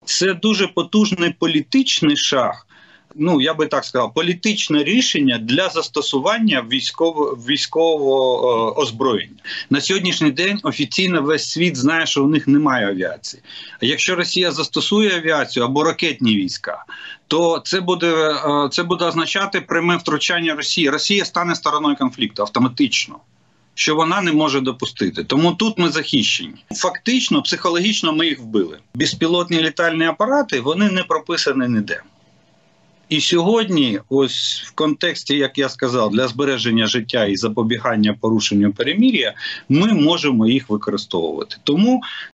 Це дуже потужний політичний шаг, ну, я би так сказав, політичне рішення для застосування військового озброєння. На сьогоднішній день офіційно весь світ знає, що у них немає авіації. А якщо Росія застосує авіацію або ракетні війська, то це буде означати пряме втручання Росії. Росія стане стороною конфлікту автоматично, що вона не може допустити. Тому тут ми захищені. Фактично, психологічно ми їх вбили. Безпілотні літальні апарати, вони не прописані ніде. І сьогодні, ось в контексті, як я сказав, для збереження життя і запобігання порушенню перемир'я, ми можемо їх використовувати. Тому